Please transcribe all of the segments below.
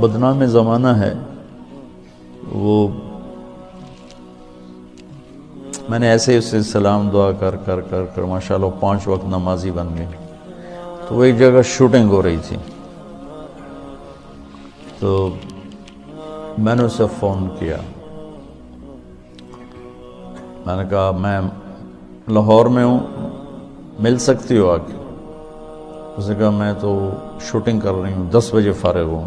بدنام زمانہ ہے، وہ میں نے ایسے اس سے سلام دعا کر کر کر کر ماشاءاللہ 5 وقت نمازی بن گئے. تو وہ ایک جگہ شوٹنگ ہو رہی تھی، تو میں نے اسے فون کیا. میں نے کہا میں لاہور میں ہوں، مل سکتی ہو آ کے؟ اس نے کہا میں تو شوٹنگ کر رہی ہوں، 10 بجے فارغ ہوں.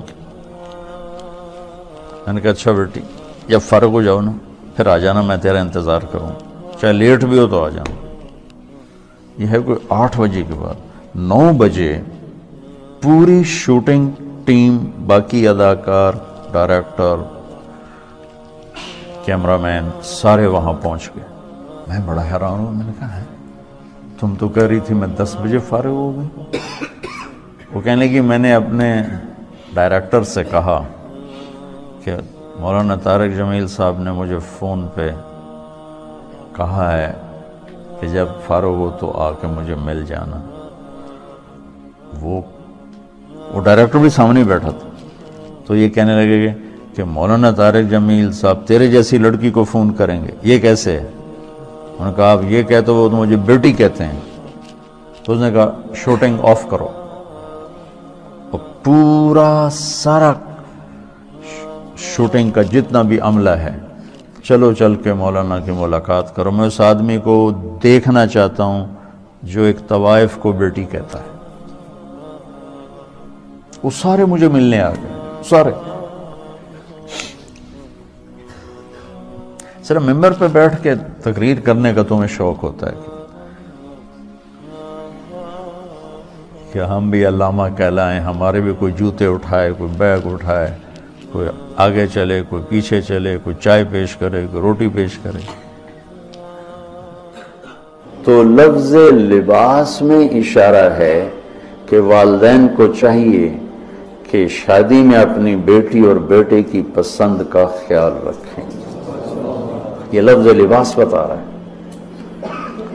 میں نے کہا اچھا بیٹی، جب فارغ ہو جاؤ نا پھر آ جانا، میں تیرا انتظار کروں، چاہے لیٹ بھی ہو تو آ جانا. یہ ہے کوئی 8 بجے کے بعد. 9 بجے پوری شوٹنگ ٹیم، باقی اداکار، ڈائریکٹر، کیمرہ مین سارے وہاں پہنچ گئے. میں بڑا حیران ہوں. میں نے کہا ہے تم تو کہہ رہی تھی میں 10 بجے فارغ ہو گئی. وہ کہنے لگی میں نے اپنے ڈائریکٹر سے کہا کہ مولانا طارق جمیل صاحب نے مجھے فون پہ کہا ہے کہ جب فارغ ہو تو آ کے مجھے مل جانا. وہ ڈائریکٹر بھی سامنے بیٹھا تھا. تو یہ کہنے لگے کہ مولانا طارق جمیل صاحب تیرے جیسی لڑکی کو فون کریں گے، یہ کیسے ہے؟ انہوں نے کہا آپ یہ کہتے ہو وہ تو مجھے بیٹی کہتے ہیں. تو اس نے کہا شوٹنگ آف کرو. اور پورا سارا شوٹنگ کا جتنا بھی عملہ ہے، چلو چل کے مولانا کی ملاقات کرو. میں اس آدمی کو دیکھنا چاہتا ہوں جو ایک طوائف کو بیٹی کہتا ہے. وہ سارے مجھے ملنے آ گئے، سارے. صرف ممبر پہ بیٹھ کے تقریر کرنے کا تمہیں شوق ہوتا ہے کہ ہم بھی علامہ کہلائیں، ہمارے بھی کوئی جوتے اٹھائے، کوئی بیگ اٹھائے، کوئی آگے چلے، کوئی پیچھے چلے، کوئی چائے پیش کرے، کوئی روٹی پیش کرے. تو لفظ لباس میں اشارہ ہے کہ والدین کو چاہیے کہ شادی میں اپنی بیٹی اور بیٹے کی پسند کا خیال رکھیں. یہ لفظ لباس بتا رہا ہے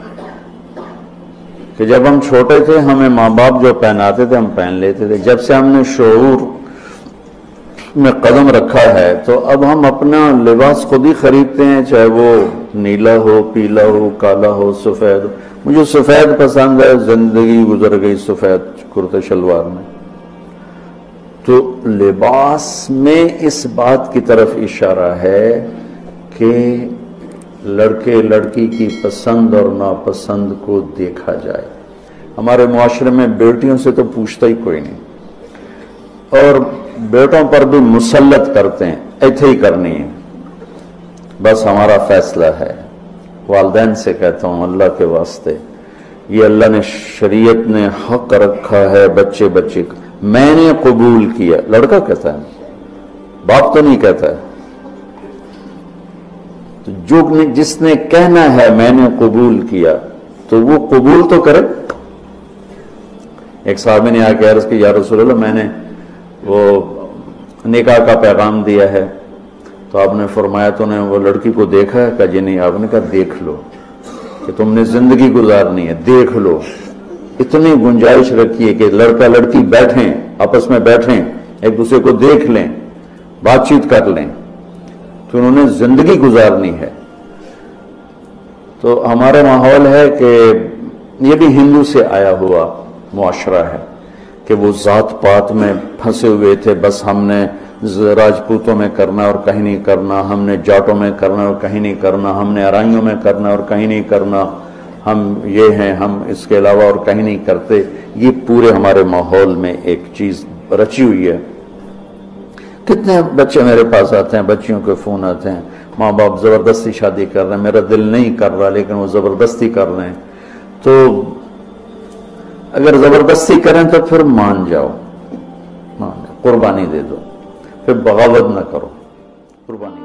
کہ جب ہم چھوٹے تھے ہمیں ماں باپ جو پہناتے تھے ہم پہن لیتے تھے. جب سے ہم نے شعور میں قدم رکھا ہے تو اب ہم اپنا لباس خود ہی خریدتے ہیں، چاہے وہ نیلا ہو، پیلا ہو، کالا ہو، سفید. مجھے سفید پسند ہے، زندگی گزر گئی سفید کرتے شلوار میں. تو لباس میں اس بات کی طرف اشارہ ہے کہ لڑکے لڑکی کی پسند اور ناپسند کو دیکھا جائے. ہمارے معاشرے میں بیٹیوں سے تو پوچھتا ہی کوئی نہیں، اور بیٹوں پر بھی مسلط کرتے ہیں، ایتھے ہی کرنی ہے، بس ہمارا فیصلہ ہے. والدین سے کہتا ہوں اللہ کے واسطے، یہ اللہ نے شریعت نے حق رکھا ہے بچے بچے کا. میں نے قبول کیا، لڑکا کہتا ہے، باپ تو نہیں کہتا ہے. تو جس نے کہنا ہے میں نے قبول کیا تو وہ قبول تو کرے. ایک صحابی نے آ کے عرض کی یا رسول اللہ میں نے وہ نکاح کا پیغام دیا ہے، تو آپ نے فرمایا تو نے وہ لڑکی کو دیکھا ہے؟ کہا جی نہیں. آپ نے کہا دیکھ لو کہ تم نے زندگی گزارنی ہے، دیکھ لو. اتنی گنجائش رکھی ہے کہ لڑکا لڑکی بیٹھیں، آپس میں بیٹھیں، ایک دوسرے کو دیکھ لیں، بات چیت کر لیں، تو انہوں نے زندگی گزارنی ہے. تو ہمارا ماحول ہے کہ یہ بھی ہندو سے آیا ہوا معاشرہ ہے کہ وہ ذات پات میں پھنسے ہوئے تھے. بس ہم نے راجپوتوں میں کرنا اور کہیں نہیں کرنا، ہم نے جاٹوں میں کرنا اور کہیں نہیں کرنا، ہم نے ارائیوں میں کرنا اور کہیں نہیں کرنا، ہم یہ ہیں، ہم اس کے علاوہ اور کہیں نہیں کرتے. یہ پورے ہمارے ماحول میں ایک چیز رچی ہوئی ہے. کتنے بچے میرے پاس آتے ہیں، بچیوں کے فون آتے ہیں، ماں باپ زبردستی شادی کر رہے ہیں، میرا دل نہیں کر رہا لیکن وہ زبردستی کر رہے ہیں. تو اگر زبردستی کریں تو پھر مان جاؤ، قربانی دے دو، پھر بغاوت نہ کرو، قربانی